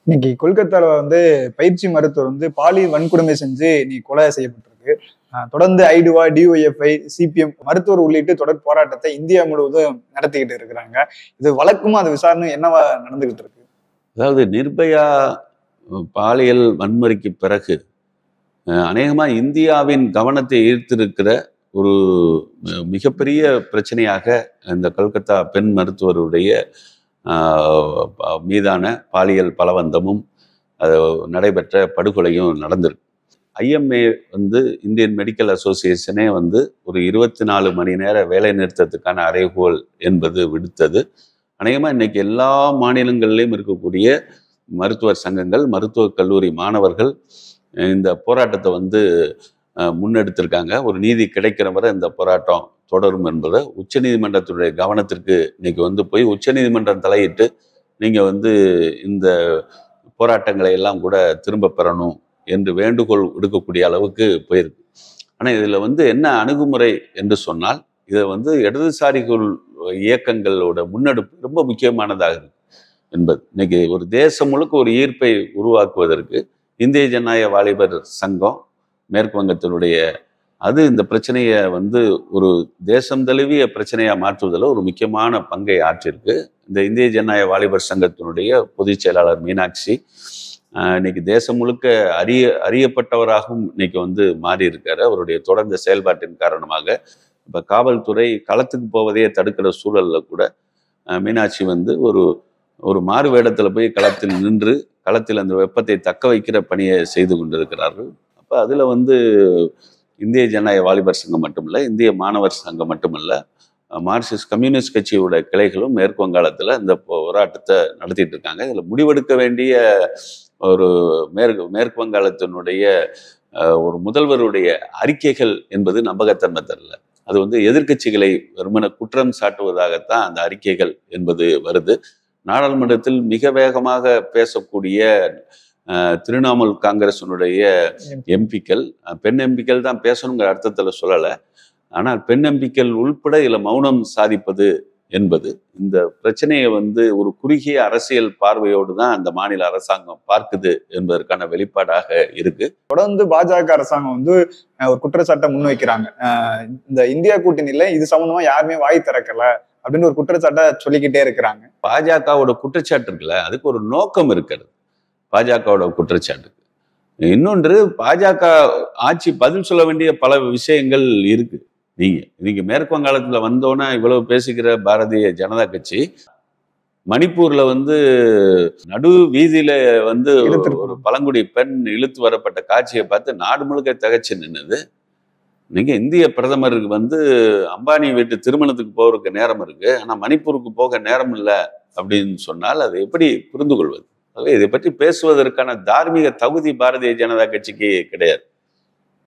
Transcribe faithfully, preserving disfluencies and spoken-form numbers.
இன்னைக்கு கொல்கத்தால வந்து பயிற்சி மருத்துவர் வந்து பாலியல் வன்கொடுமை செஞ்சு நீ கொலை செய்யப்பட்டிருக்கு. அஹ் தொடர்ந்து ஐடுவா, டிஒஎஃப்ஐ, சிபிஎம் மருத்துவர் உள்ளிட்டு தொடர் போராட்டத்தை இந்தியா முழுவதும் நடத்திக்கிட்டு இருக்கிறாங்க. இது வழக்கமா அது விசாரணை என்னவா நடந்துகிட்டு இருக்கு? அதாவது நிர்பயா பாலியல் வன்முறைக்கு பிறகு அநேகமா இந்தியாவின் கவனத்தை ஈர்த்திருக்கிற ஒரு மிகப்பெரிய பிரச்சனையாக இந்த கல்கத்தா பெண் மருத்துவருடைய மீதான பாலியல் பலவந்தமும் அது நடைபெற்ற படுகொலையும் நடந்திருக்கு. ஐஎம்ஏ வந்து இந்தியன் மெடிக்கல் அசோசியேஷனே வந்து ஒரு இருபத்தி நாலு மணி நேர வேலை நிறுத்தத்துக்கான அறைகோல் என்பது விடுத்தது. அநேகமாக இன்னைக்கு எல்லா மாநிலங்களிலும் இருக்கக்கூடிய மருத்துவர் சங்கங்கள், மருத்துவக் கல்லூரி மாணவர்கள் இந்த போராட்டத்தை வந்து முன்னெடுத்திருக்காங்க. ஒரு நீதி கிடைக்கிற வரை இந்த போராட்டம் தொடரும் என்பதை உச்சநீதிமன்றத்துடைய கவனத்திற்கு இன்னைக்கு வந்து போய் உச்சநீதிமன்றம் தலையிட்டு நீங்கள் வந்து இந்த போராட்டங்களை எல்லாம் கூட திரும்ப பெறணும் என்று வேண்டுகோள் விடுக்கக்கூடிய அளவுக்கு போயிருக்கு. ஆனால் இதில் வந்து என்ன அணுகுமுறை என்று சொன்னால், இதை வந்து இடதுசாரிகள் இயக்கங்களோட முன்னெடுப்பு ரொம்ப முக்கியமானதாக இருக்கு என்பது. இன்னைக்கு ஒரு தேசம் முழுக்க ஒரு ஈர்ப்பை உருவாக்குவதற்கு இந்திய ஜனநாயக வாலிபர் சங்கம் மேற்கு வங்கத்தினுடைய அது இந்த பிரச்சனையை வந்து ஒரு தேசம் தழுவிய பிரச்சனையா மாற்றுவதில் ஒரு முக்கியமான பங்கை ஆற்றிருக்கு. இந்த இந்திய ஜனநாயக வாலிபர் சங்கத்தினுடைய பொதுச் செயலாளர் மீனாட்சி இன்னைக்கு தேசம் முழுக்க அறிய அறியப்பட்டவராகவும் இன்னைக்கு வந்து மாறி இருக்காரு. அவருடைய தொடர்ந்த செயல்பாட்டின் காரணமாக இப்போ காவல்துறை களத்துக்கு போவதையே தடுக்கிற சூழல்ல கூட மீனாட்சி வந்து ஒரு ஒரு மாறு வேடத்தில் போய் களத்தில் நின்று களத்தில் அந்த வெப்பத்தை தக்க வைக்கிற பணியை செய்து கொண்டிருக்கிறார்கள். அப்போ அதில் வந்து இந்திய ஜனநாயக வாலிபர் சங்கம் மட்டுமல்ல, இந்திய மாணவர் சங்கம் மட்டுமல்ல, மார்க்சிஸ்ட் கம்யூனிஸ்ட் கட்சியோட கிளைகளும் மேற்கு வங்காளத்தில் இந்த போராட்டத்தை நடத்திட்டு இருக்காங்க. இதில் முடிவெடுக்க வேண்டிய ஒரு மேற்கு மேற்கு வங்காளத்தினுடைய ஒரு முதல்வருடைய அறிக்கைகள் என்பது நம்பகத்தன்மை தரல. அது வந்து எதிர்கட்சிகளை வெறுமன குற்றம் சாட்டுவதாகத்தான் அந்த அறிக்கைகள் என்பது வருது. நாடாளுமன்றத்தில் மிக வேகமாக பேசக்கூடிய திரிணாமுல் காங்கிரஸினுடைய எம்பிக்கள், பெண் எம்பிக்கள் தான் பேசணுங்கிற அர்த்தத்தில் சொல்லலை. ஆனால் பெண் எம்பிக்கள் உள்பட இதில் மௌனம் சாதிப்பது என்பது இந்த பிரச்சனையை வந்து ஒரு குறுகிய அரசியல் பார்வையோடு தான் அந்த மாநில அரசாங்கம் பார்க்குது என்பதற்கான வெளிப்பாடாக இருக்கு. தொடர்ந்து பாஜக அரசாங்கம் வந்து ஒரு குற்றச்சாட்டை முன்வைக்கிறாங்க. இந்த இந்தியா கூட்டணியில இது சம்பந்தமா யாருமே வாய் திறக்கல அப்படின்னு ஒரு குற்றச்சாட்டை சொல்லிக்கிட்டே இருக்கிறாங்க. பாஜகவோட குற்றச்சாட்டு இருக்குல்ல, அதுக்கு ஒரு நோக்கம் இருக்கிறது. பாஜகவோட குற்றச்சாட்டுக்கு இன்னொன்று, பாஜக ஆட்சி பதில் சொல்ல வேண்டிய பல விஷயங்கள் இருக்கு. நீங்க நீங்க மேற்கு வங்காளத்துல வந்தோன்னா இவ்வளவு பேசுகிற பாரதிய ஜனதா கட்சி மணிப்பூர்ல வந்து நடு வீதியில வந்து ஒரு பழங்குடி பெண் இழுத்து வரப்பட்ட காட்சியை பார்த்து நாடு முழுக்க திகைச்சு நின்னுது. நீங்க இந்திய பிரதமருக்கு வந்து அம்பானி வீட்டு திருமணத்துக்கு போறதுக்கு நேரம் இருக்கு, ஆனா மணிப்பூருக்கு போக நேரம் இல்லை அப்படின்னு சொன்னால் அது எப்படி புரிந்து கொள்வது? இதை பற்றி பேசுவதற்கான தார்மீக தகுதி பாரதிய ஜனதா கட்சிக்கு கிடையாது.